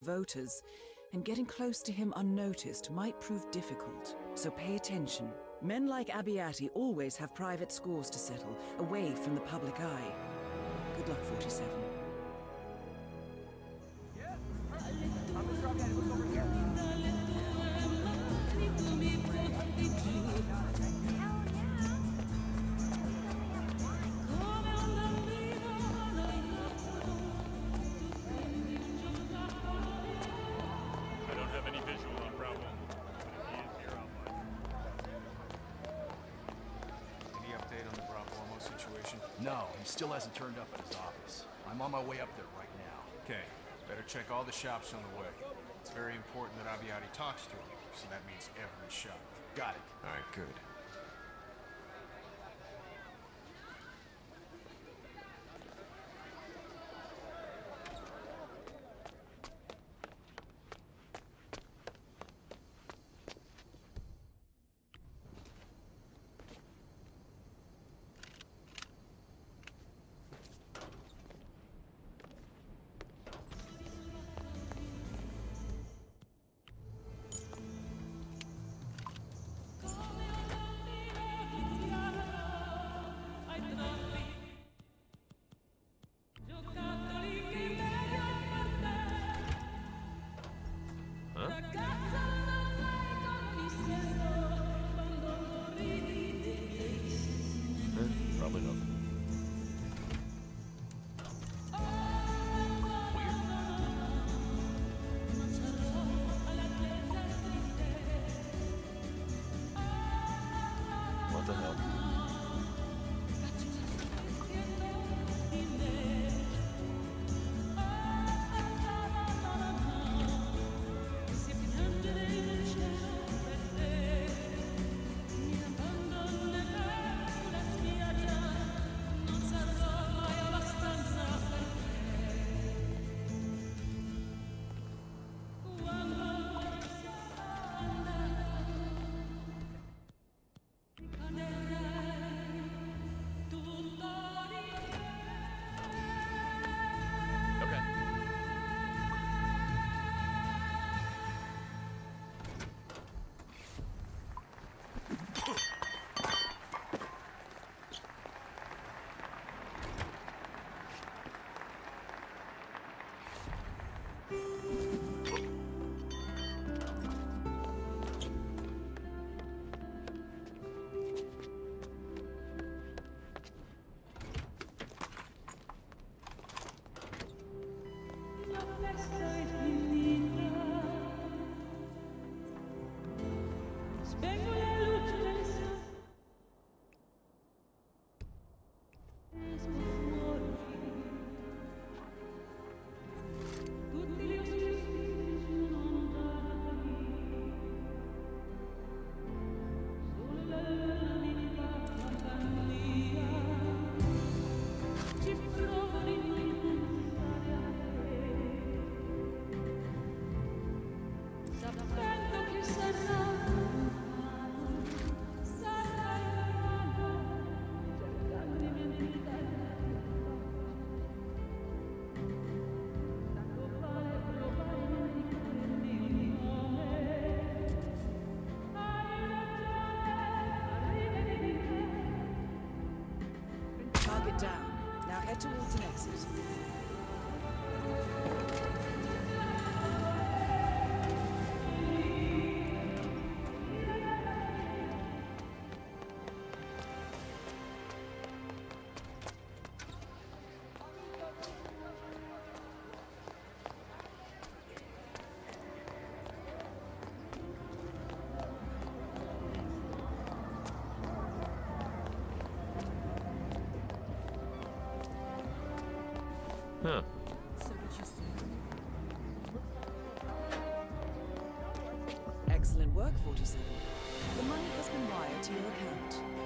voters, and getting close to him unnoticed might prove difficult. So pay attention. Men like Abbiati always have private scores to settle, away from the public eye. Good luck, 47. No, he still hasn't turned up at his office. I'm on my way up there right now. Okay, better check all the shops on the way. It's very important that Abbiati talks to him, so that means every shop. Got it. All right, good. Probably not. What the hell? Down. Now head towards an exit. Huh. Excellent work, 47. The money has been wired to your account.